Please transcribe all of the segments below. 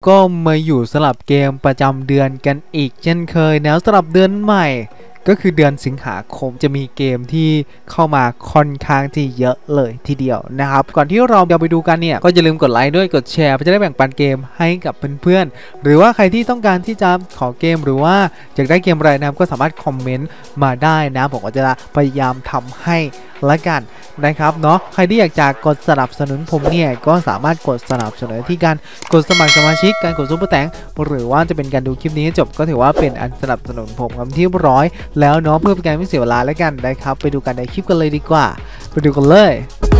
ก็มาอยู่สลับเกมประจำเดือนกันอีกเช่นเคยแล้วสลับเดือนใหม่ก็คือเดือนสิงหาคมจะมีเกมที่เข้ามาค่อนข้างที่เยอะเลยทีเดียวนะครับก่อนที่เราจะไปดูกันเนี่ยก็อย่าลืมกดไลค์ด้วยกดแชร์เพื่อจะได้แบ่งปันเกมให้กับเพื่อนๆหรือว่าใครที่ต้องการที่จะขอเกมหรือว่าอยากได้เกมอะไรนะครับก็สามารถคอมเมนต์มาได้นะผมก็จะพยายามทำให้ละกันนะครับเนาะใครที่อยากจะกดสนับสนุนผมเนี่ยก็สามารถกดสนับสนุนที่การกดสมัครสมาชิกการกดซุปเปอร์แตงหรือว่าจะเป็นการดูคลิปนี้จบก็ถือว่าเป็นอันสนับสนุนผมกันที่ร้อยแล้วเนาะเพื่อเป็นการไม่เสียเวลาแล้วกันนะครับไปดูกันในคลิปกันเลยดีกว่าไปดูกันเลย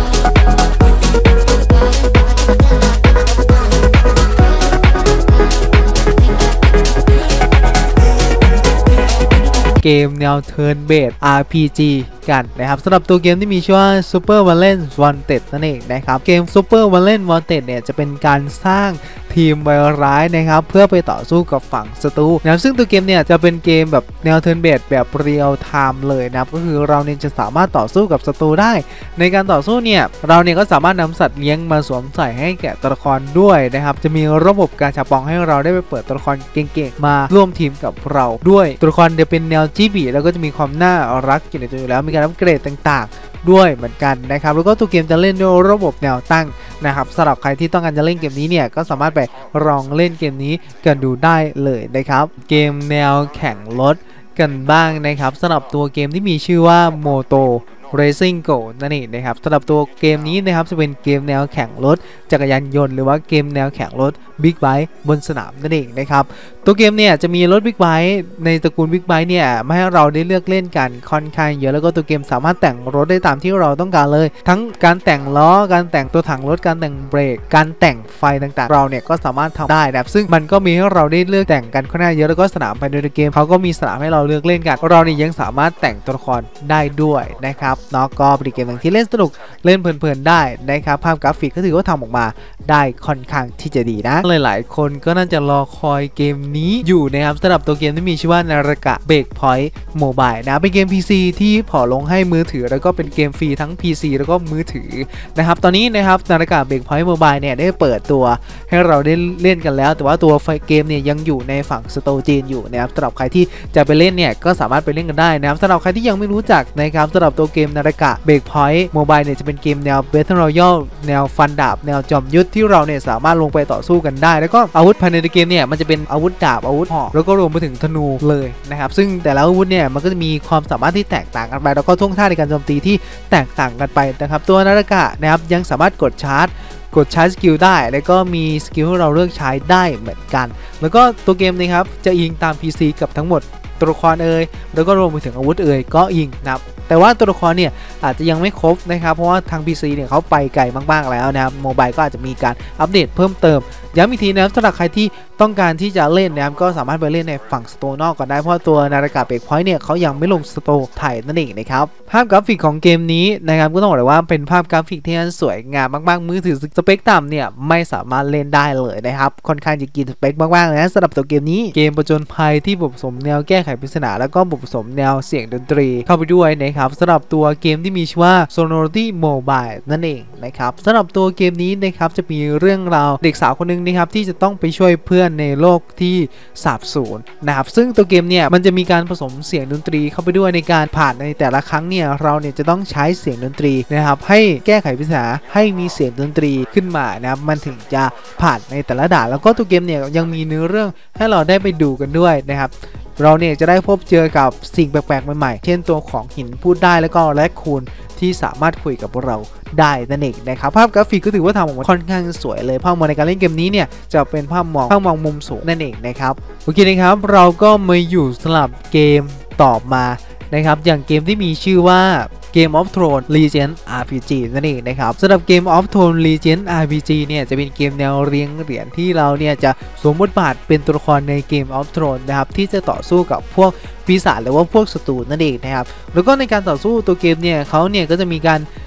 เกมแนว Turn Based RPG กันนะครับสำหรับตัวเกมที่มีชื่อว่า Super Villain Wanted นั่นเองนะครับเกม Super Villain Wanted เนี่ยจะเป็นการสร้างทีมวายร้ายนะครับเพื่อไปต่อสู้กับฝั่งศัตรูนะซึ่งตัวเกมเนี่ยจะเป็นเกมแบบแนว Turn Based แบบเรียลไทม์เลยนะครับก็คือเราเนี่ยจะสามารถต่อสู้กับศัตรูได้ในการต่อสู้เนี่ยเราเนี่ยก็สามารถนำสัตว์เลี้ยงมาสวมใส่ให้แก่ตัวละครด้วยนะครับจะมีระบบการฉาปองให้เราได้ไปเปิดตัวละครเก่งๆมาร่วมทีมกับเราด้วยตัวละครจะเป็นแนวจีบีแล้วก็จะมีความน่ารักอยู่ในตัวอยู่แล้วมีการอัปเกรดต่างๆด้วยเหมือนกันนะครับแล้วก็ตัวเกมจะเล่นด้วยระบบแนวตั้งนะครับสำหรับใครที่ต้องการจะเล่นเกมนี้เนี่ยก็สามารถไปลองเล่นเกมนี้กันดูได้เลยนะครับเกมแนวแข่งรถกันบ้างนะครับสำหรับตัวเกมที่มีชื่อว่า Moto Racing Go นั่นเองนะครับสำหรับตัวเกมนี้นะครับจะเป็นเกมแนวแข่งรถจักรยานยนต์หรือว่าเกมแนวแข่งรถบิ๊กไบค์บนสนามนั่นเองนะครับตัวเกมเนี่ยจะมีรถบิ๊กไบค์ในตระกูลบิ๊กไบค์เนี่ยมาให้เราได้เลือกเล่นกันค่อนข้างเยอะแล้วก็ตัวเกมสามารถแต่งรถได้ตามที่เราต้องการเลยทั้งการแต่งล้อการแต่งตัวถังรถการแต่งเบรกการแต่งไฟต่างๆเราเนี่ยก็สามารถทำได้นะครับซึ่งมันก็มีให้เราได้เลือกแต่งกันค่อนข้างเยอะแล้วก็สนามภายในเกมเขาก็มีสนามให้เราเลือกเล่นกันเราเนี่ยยังสามารถแต่งตัวละครได้ด้วยนะครับเนาะก็เป็นเกมที่เล่นสนุกเล่นเพลินๆได้นะครับภาพกราฟิกก็ถือว่าทำออกมาได้ค่อนข้างที่จะดีนะหลายๆคนก็น่าจะรอคอยเกมนี้อยู่นะครับสำหรับตัวเกมที่มีชื่อว่า Naraka Breakpoint Mobile นะเป็นเกม PC ที่พอลงให้มือถือแล้วก็เป็นเกมฟรีทั้ง PC แล้วก็มือถือนะครับตอนนี้นะครับ Naraka Breakpoint Mobile เนี่ยได้เปิดตัวให้เราได้เล่นกันแล้วแต่ว่าตัวเกมเนี่ยยังอยู่ในฝั่งสโตร์จีนอยู่นะครับสำหรับใครที่จะไปเล่นเนี่ยก็สามารถไปเล่นกันได้นะครับสำหรับใครที่ยังไม่รู้จักนะครับสำหรับตัวเกม Naraka Breakpoint Mobile เนี่ยจะเป็นเกมแนว Battle Royale แนวฟันดาบแนวจอมยุทธที่เราเนี่ยสามารถลงไปต่อสู้กันได้แล้วก็อาวุธภายในเกมเนี่ยมันจะเป็นอาวุธดาบอาวุธหอกแล้วก็รวมไปถึงธนูเลยนะครับซึ่งแต่ละอาวุธเนี่ยมันก็จะมีความสามารถที่แตกต่างกันไปแล้วก็ท่วงท่าในการโจมตีที่แตกต่างกันไปนะครับตัวนาฬิกานะครับยังสามารถกดชาร์จสกิลได้แล้วก็มีสกิลให้เราเลือกใช้ได้เหมือนกันแล้วก็ตัวเกมนะครับจะอิงตาม PC กับทั้งหมดตัวละครแล้วก็รวมไปถึงอาวุธก็อิงนะครับแต่ว่าตัวละครเนี่ยอาจจะยังไม่ครบนะครับเพราะว่าทาง PC เนี่ยเขาไปไกลมากๆแล้วนะครับโมบายก็อาจจะมีการอัปเดตเพิ่มเติมย้ำอีกทีนะครับสำหรับใครที่ต้องการที่จะเล่นนะครับก็สามารถไปเล่นในฝั่งสโตร์นอกก่อนได้เพราะตัวนาฬิกาเบรกพอยต์เนี่ยเขายังไม่ลงสโตร์ไทยนั่นเองนะครับภาพกราฟิกของเกมนี้นะครับก็ต้องบอกเลยว่าเป็นภาพกราฟิกที่สวยงามมากๆมือถือสเปคต่ำเนี่ยไม่สามารถเล่นได้เลยนะครับค่อนข้างจะกินสเปคมากๆเลยนะสำหรับตัวเกมนี้เกมผจญภัยที่ผสมแนวแก้ไขปริศนาแล้วก็ผสมแนวเสียงดนตรีเข้าไปด้วยนะครับสำหรับตัวเกมที่มีชื่อว่า Sonority Mobile นั่นเองนะครับสำหรับตัวเกมนี้นะครับจะมีเรื่องราวเด็กสาวคนนึงนะครับที่จะต้องไปช่วยเพื่อนในโลกที่สาบสูญนะครับซึ่งตัวเกมเนี่ยมันจะมีการผสมเสียงดนตรีเข้าไปด้วยในการผ่านในแต่ละครั้งเนี่ยเราเนี่ยจะต้องใช้เสียงดนตรีนะครับให้แก้ไขปริศนาให้มีเสียงดนตรีขึ้นมานะครับมันถึงจะผ่านในแต่ละด่านแล้วก็ตัวเกมเนี่ยยังมีเนื้อเรื่องให้เราได้ไปดูกันด้วยนะครับเราเนี่ยจะได้พบเจอกับสิ่งแปลกๆใหม่ๆเช่นตัวของหินพูดได้แล้วก็แรคคูนที่สามารถคุยกับเราได้นั่นเองนะครับภาพกราฟิกก็ถือว่าทำออกมาค่อนข้างสวยเลยภาพมองในการเล่นเกมนี้เนี่ยจะเป็นภาพมองมุมสูงนั่นเองนะครับโอเคนะครับเราก็มาอยู่สลับเกมต่อมานะครับอย่างเกมที่มีชื่อว่า Game of Thrones Legend RPG นั่นเองนะครับสำหรับ Game of Thrones Legend RPG เนี่ยจะเป็นเกมแนวเรียงเหรียญที่เราเนี่ยจะสวมบทบาทเป็นตัวละครใน Game of Thrones นะครับที่จะต่อสู้กับพวกปีศาจหรือว่าพวกศัตรูนั่นเองนะครับแล้วก็ในการต่อสู้ตัวเกมเนี่ยเขาเนี่ยก็จะมีการ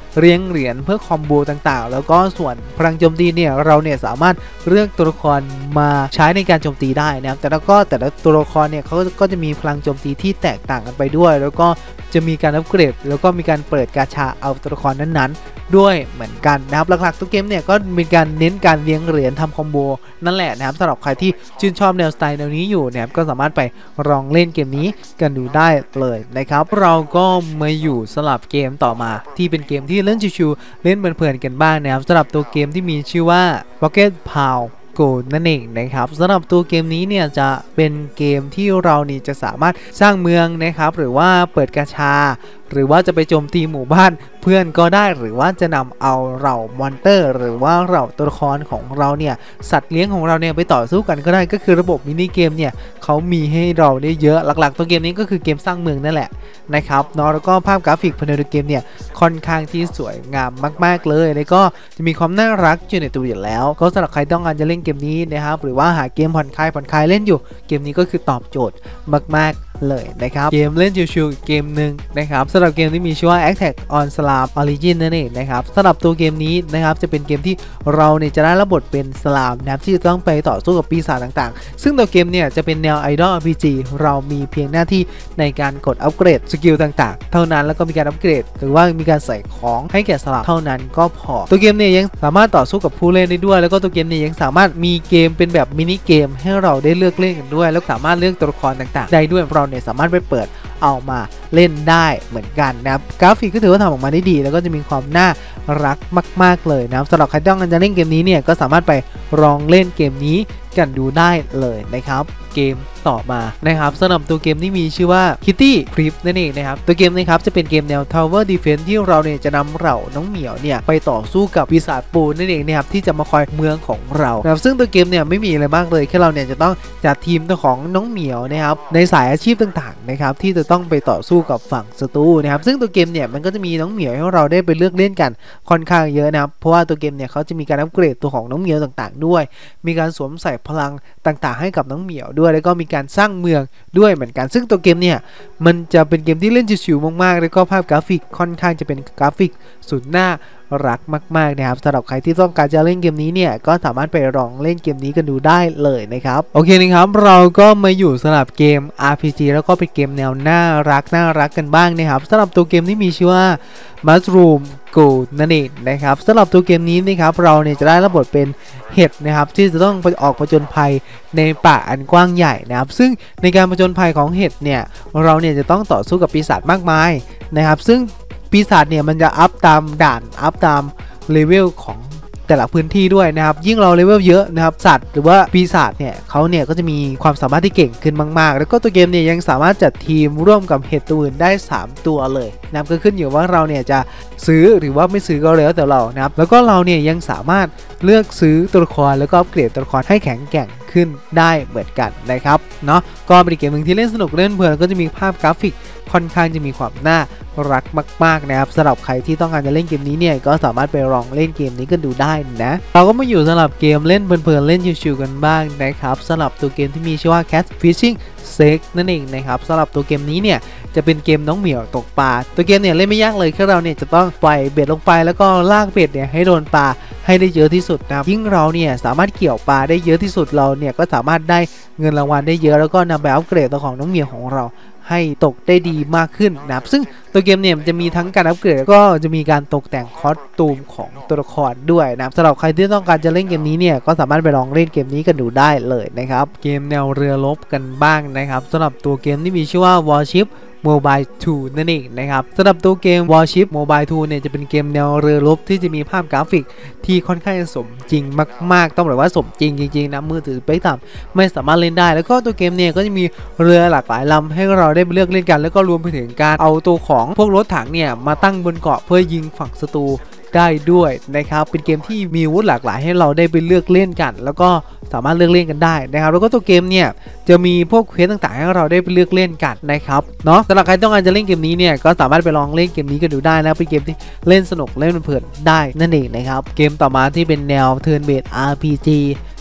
เรียงเหรียญเพื่อคอมโบต่างๆแล้วก็ส่วนพลังโจมตีเนี่ยเราเนี่ยสามารถเลือกตัวละครมาใช้ในการโจมตีได้นะครับแต่ละตัวละครเนี่ยเขาก็จะมีพลังโจมตีที่แตกต่างกันไปด้วยแล้วก็จะมีการอัปเกรดแล้วก็มีการเปิดกาชาเอาตัวละครนั้นๆด้วยเหมือนกันนะครับหลักๆตัวเกมเนี่ยก็มีการเน้นการเลี้ยงเหรียญทำคอมโบนั่นแหละนะครับสำหรับใครที่ชื่นชอบแนวสไตล์แนวนี้อยู่นะครับก็สามารถไปลองเล่นเกมนี้กันดูได้เลยนะครับเราก็มาอยู่สลับเกมต่อมาที่เป็นเกมที่เล่นชิวๆเล่นเพลินๆกันบ้างนะครับสำหรับตัวเกมที่มีชื่อว่า Pocket Pound Go นั่นเองนะครับสำหรับตัวเกมนี้เนี่ยจะเป็นเกมที่เรานี่จะสามารถสร้างเมืองนะครับหรือว่าเปิดกาชาหรือว่าจะไปโจมตีหมู่บ้านเพื่อนก็ได้หรือว่าจะนำเอาเหล่ามอนเตอร์หรือว่าเหล่าตัวละครของเราเนี่ยสัตว์เลี้ยงของเราเนี่ยไปต่อสู้กันก็ได้ก็คือระบบมินิเกมเนี่ยเขามีให้เราได้เยอะหลักๆตัวเกมนี้ก็คือเกมสร้างเมืองนั่นแหละนะครับเนาะแล้วก็ภาพกราฟิกภายในเกมเนี่ยค่อนข้างที่สวยงามมากๆเลยแล้วก็จะมีความน่ารักอยู่ในตัวอยู่แล้วก็สำหรับใครต้องการจะเล่นเกมนี้นะครับหรือว่าหาเกมผ่อนคลายเล่นอยู่เกมนี้ก็คือตอบโจทย์มากๆเลยนะครับเกมเล่นชิวๆเกมหนึ่งนะครับสำหรับเกมที่มีชื่อว่า Attack on Slime Origin นั่นเองนะครับสำหรับตัวเกมนี้นะครับจะเป็นเกมที่เราเนี่ยจะได้รับบทเป็นสลามนะครับที่จะต้องไปต่อสู้กับปีศาจต่างๆซึ่งตัวเกมเนี่ยจะเป็นแนว Idol RPG เรามีเพียงหน้าที่ในการกดอัปเกรดสกิลต่างๆเท่านั้นแล้วก็มีการอัปเกรดหรือว่ามีการใส่ของให้แก่สลามเท่านั้นก็พอตัวเกมเนี่ยยังสามารถต่อสู้กับผู้เล่นได้ด้วยแล้วก็ตัวเกมเนี่ยยังสามารถมีเกมเป็นแบบมินิเกมให้เราได้เลือกเล่นกันด้วยแล้วสามารถเลือกตัวละครต่างๆได้ด้วยเราเนี่ยสามารถไปเปิดเอามาเล่นได้เหมือนกันนะครับกราฟิกก็ถือว่าทำออกมาได้ดีแล้วก็จะมีความน่ารักมากๆเลยนะครับสำหรับใครต้องการจะเล่นเกมนี้เนี่ยก็สามารถไปลองเล่นเกมนี้กันดูได้เลยนะครับเกมต่อมานะครับสำหรับตัวเกมที่มีชื่อว่า Kitty Prep นั่นเองนะครับตัวเกมนะครับจะเป็นเกมแนว Tower Defense ที่เราเนี่ยจะนำเราน้องเหมียวเนี่ยไปต่อสู้กับปีศาจปูนั่นเองนะครับที่จะมาคอยเมืองของเรานะครับซึ่งตัวเกมเนี่ยไม่มีอะไรมากเลยแค่เราเนี่ยจะต้องจัดทีมตัวของน้องเหมียวนะครับในสายอาชีพต่างๆนะครับที่จะต้องไปต่อสู้กับฝั่งศัตรูนะครับซึ่งตัวเกมเนี่ยมันก็จะมีน้องเหมียวให้เราได้ไปเลือกเล่นกันค่อนข้างเยอะนะครับเพราะว่าตัวเกมเนี่ยเขาจะมีการอัปเกรดตัวของน้องเหมียวต่างๆด้วยมีการสวมใส่พลังต่างๆให้กับน้องเหมียวด้วยแล้วก็มีการสร้างเมืองด้วยเหมือนกันซึ่งตัวเกมเนี่ยมันจะเป็นเกมที่เล่นชิวๆมากๆแล้วก็ภาพกราฟิกค่อนข้างจะเป็นกราฟิกสุดน่ารักมากๆนะครับสำหรับใครที่ต้องการจะเล่นเกมนี้เนี่ยก็สามารถไปลองเล่นเกมนี้กันดูได้เลยนะครับโอเคนะครับเราก็มาอยู่สำหรับเกม RPG แล้วก็เป็นเกมแนวน่ารักกันบ้างนะครับสำหรับตัวเกมที่มีชื่อว่า Mushroom Go นั่นเองนะครับสำหรับตัวเกมนี้นะครับเราเนี่ยจะได้รับบทเป็นเห็ดนะครับที่จะต้องไปออกผจญภัยในป่าอันกว้างใหญ่นะครับซึ่งในการผจญภัยของเห็ดเนี่ยเราเนี่ยจะต้องต่อสู้กับปีศาจมากมายนะครับซึ่งปีศาจเนี่ยมันจะอัพตามด่านอัพตามเลเวลของแต่ละพื้นที่ด้วยนะครับยิ่งเราเลเวลเยอะนะครับสัตว์หรือว่าปีศาจเนี่ยเขาเนี่ยก็จะมีความสามารถที่เก่งขึ้นมากๆแล้วก็ตัวเกมเนี่ยยังสามารถจัดทีมร่วมกับเห็ดตัวอื่นได้3ตัวเลยนะครับก็ขึ้นอยู่ว่าเราเนี่ยจะซื้อหรือว่าไม่ซื้อก็แล้วแต่เรานะครับแล้วก็เราเนี่ยยังสามารถเลือกซื้อตัวละครแล้วก็อัปเกรดตัวละครให้แข็งแกร่งขึ้นได้เหมือนกันนะครับเนาะก็เป็นเกมหนึ่งที่เล่นสนุกเล่นเพลินก็จะมีภาพกราฟิกค่อนข้างจะมีความน่ารักมากๆนะครับสำหรับใครที่ต้องการจะเล่นเกมนี้เนี่ยก็สามารถไปลองเล่นเกมนี้กันดูได้นะเราก็มาอยู่สำหรับเกมเล่นเพลินๆเล่นชิวๆกันบ้างนะครับสำหรับตัวเกมที่มีชื่อว่า Cat Fishing Sake นั่นเองนะครับสำหรับตัวเกมนี้เนี่ยจะเป็นเกมน้องเหมียวตกปลาตัวเกมเนี่ยเล่นไม่ยากเลยแค่เราเนี่ยจะต้องปล่อยเบ็ดลงไปแล้วก็ลากเบ็ดเนี่ยให้โดนปลาให้ได้เยอะที่สุดนะครับยิ่งเราเนี่ยสามารถเกี่ยวปลาได้เยอะที่สุดเราเนี่ยก็สามารถได้เงินรางวัลได้เยอะแล้วก็นำไปอัปเกรดตัวของน้องเหมียวของเราให้ตกได้ดีมากขึ้นนะครับซึ่งตัวเกมเนี่ยจะมีทั้งการอัปเกรดก็จะมีการตกแต่งคอสตูมของตัวละครด้วยนะครับสำหรับใครที่ต้องการจะเล่นเกมนี้เนี่ยก็สามารถไปลองเล่นเกมนี้กันดูได้เลยนะครับเกมแนวเรือรบกันบ้างนะครับสำหรับตัวเกมที่มีชื่อว่า Warship Mobile 2 นั่นเองนะครับสำหรับตัวเกม Warship Mobile 2 เนี่ยจะเป็นเกมแนวเรือรบที่จะมีภาพกราฟิกที่ค่อนข้างสมจริงมากๆต้องบอกว่าสมจริงนะมือถือไปต่ำไม่สามารถเล่นได้แล้วก็ตัวเกมเนี่ยก็จะมีเรือหลากหลายลำให้เราได้ไปเลือกเล่นกันแล้วก็รวมไปถึงการเอาตัวของพวกรถถังเนี่ยมาตั้งบนเกาะเพื่อยิงฝั่งศัตรูได้ด้วยนะครับเป็นเกมที่มีอาวุธหลากหลายให้เราได้ไปเลือกเล่นกันแล้วก็สามารถเลือกเล่นกันได้นะครับแล้วก็ตัวเกมเนี่ยจะมีพวกเควสต่างๆให้เราได้ไปเลือกเล่นกันนะครับเนาะสำหรับใครต้องการจะเล่นเกมนี้เนี่ยก็สามารถไปลองเล่นเกมนี้กันดูได้นะเป็นเกมที่เล่นสนุกเล่นเพลินได้นั่นเองนะครับเกมต่อมาที่เป็นแนว Turn Based RPG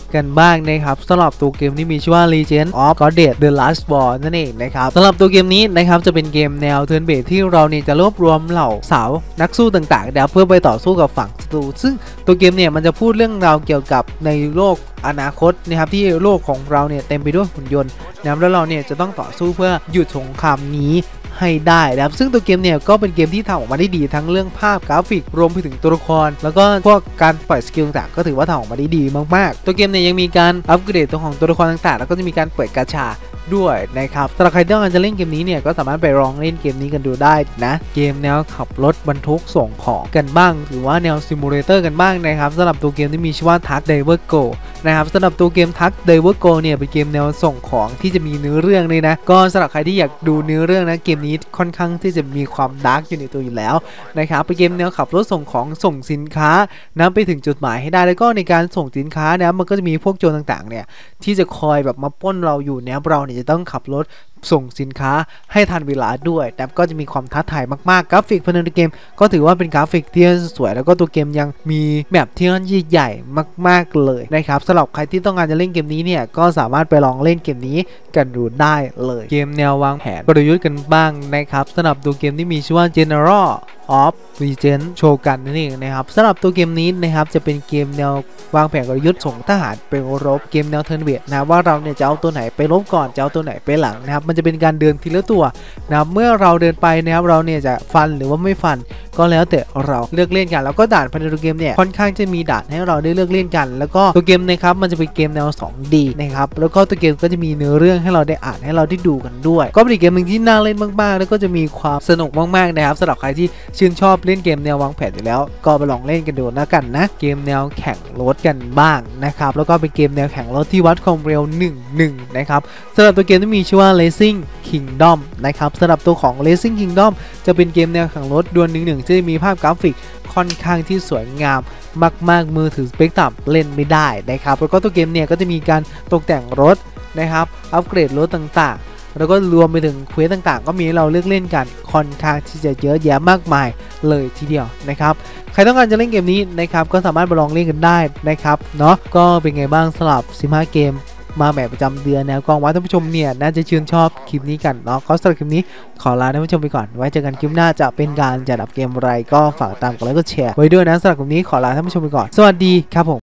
กันบ้างนะครับสำหรับตัวเกมที่มีชื่อว่า Legend of Goddess The Last War นั่นเองนะครับสำหรับตัวเกมนี้นะครับจะเป็นเกมแนว Turn Based ที่เราเนี่ยจะรวบรวมเหล่าสาวนักสู้ต่างๆเพื่อไปต่อสู้กับฝั่งศัตรูซึ่งตัวเกมเนี่ยมันจะพูดเรื่องราวเกี่ยวกับในโลกอนาคตนะครับที่โลกของเราเนี่ยเต็มไปด้วยหุ่นยนต์นะแล้วเราเนี่ยจะต้องต่อสู้เพื่อหยุดสงครามนี้ให้ได้นะครับซึ่งตัวเกมเนี่ยก็เป็นเกมที่ทำออกมาได้ดีทั้งเรื่องภาพกราฟิกรวมไปถึงตัวละครแล้วก็พวกการปล่อยสกิลต่างก็ถือว่าทำออกมาได้ดีมากๆตัวเกมเนี่ยยังมีการอัปเกรดตัวของตัวละครต่างๆแล้วก็จะมีการเปิดกาชาด้วยนะครับสำหรับใครที่ต้องการจะเล่นเกมนี้เนี่ยก็สามารถไปลองเล่นเกมนี้กันดูได้นะเกมแนวขับรถบรรทุกส่งของกันบ้างหรือว่าแนวซิมูเลเตอร์กันบ้างนะครับสำหรับตัวเกมที่มีชื่อว่า Truck Driver Go นะครับสำหรับตัวเกม Truck Driver Go เนี่ยเป็นเกมแนวส่งของที่จะมีเนื้อเรื่องเลยนะก็สำหรับใครที่อยากดูเนื้อเรื่องนะเกมนี้ค่อนข้างที่จะมีความดาร์กอยู่ในตัวอยู่แล้วนะครับเป็นเกมแนวขับรถส่งของส่งสินค้านะไปถึงจุดหมายให้ได้แล้วก็ในการส่งสินค้านะมันก็จะมีพวกโจรต่างๆเนี่ยที่จะคอยแบบมาปล้นเราอยู่เนี่ยเราเนี่ยจะต้องขับรถส่งสินค้าให้ทันเวลาด้วยแต่ก็จะมีความท้าทายมากๆกราฟิกภายในเกมก็ถือว่าเป็นกราฟิกที่สวยแล้วก็ตัวเกมยังมีแมปที่ใหญ่มากๆเลยนะครับสำหรับใครที่ต้องการจะเล่นเกมนี้เนี่ยก็สามารถไปลองเล่นเกมนี้กันดูได้เลยเกมแนววางแผนกลยุทธ์กันบ้างนะครับสำหรับตัวเกมที่มีชื่อว่า General of Regent โชกันนั่นเองนะครับสำหรับตัวเกมนี้นะครับจะเป็นเกมแนววางแผนกลยุทธ์ส่งทหารไปรบเกมแนวเทิร์นเบสนะว่าเราเนี่ยจะเอาตัวไหนไปรบก่อนจะเอาตัวไหนไปหลังนะครับมันจะเป็นการเดินทีละตัวนะครับเมื่อเราเดินไปนะครับเราเนี่ยจะฟันหรือว่าไม่ฟันก็แล้วแต่เราเลือกเล่นกันแล้วก็ด่านภายในตัวเกมเนี่ยค่อนข้างจะมีด่านให้เราได้เลือกเล่นกันแล้วก็ตัวเกมนะครับมันจะเป็นเกมแนว 2D นะครับแล้วก็ตัวเกมก็จะมีเนื้อเรื่องให้เราได้อ่านให้เราได้ดูกันด้วยก็เป็นเกมหนึ่งที่น่าเล่นมากๆแล้วก็จะมีความสนุกมากๆนะครับสำหรับใครที่ชื่นชอบเล่นเกมแนววางแผนอยู่แล้วก็ไปลองเล่นกันดูนะกันนะเกมแนวแข่งรถกันบ้างนะครับแล้วก็เป็นเกมแนวแข่งรถที่วัดความเร็ว 1-1 นะครับสำหรับตัวเกมที่มีชื่อว่า Racing Kingdom นะครับสำหรับตัวของ Racing Kingdom จะเป็นเกมแนวแข่งรถดวล 1-1 ที่มีภาพกราฟิกค่อนข้างที่สวยงามมากๆมือถือสเปคต่ำเล่นไม่ได้นะครับแล้วก็ตัวเกมเนี่ยก็จะมีการตกแต่งรถนะครับอัปเกรดรถต่างๆแล้วก็รวมไปถึงเควสต่างๆก็มีเราเลือกเล่นกันค่อนข้างที่จะเยอะแยะมากมายเลยทีเดียวนะครับใครต้องการจะเล่นเกมนี้นะครับก็สามารถไปลองเล่นกันได้นะครับเนาะก็เป็นไงบ้างสำหรับ15เกมมาแบบประจำเดือนแนวกองว่าท่านผู้ชมเนี่ยน่าจะชื่นชอบคลิปนี้กันเนาะก็สำหรับคลิปนี้ขอลาท่านผู้ชมไปก่อนไว้เจอกันคลิปหน้าจะเป็นการจัดอัปเกมอะไรก็ฝากตามกดไลค์กดแชร์ไว้ด้วยนะสำหรับคลิปนี้ขอลาท่านผู้ชมไปก่อนสวัสดีครับผม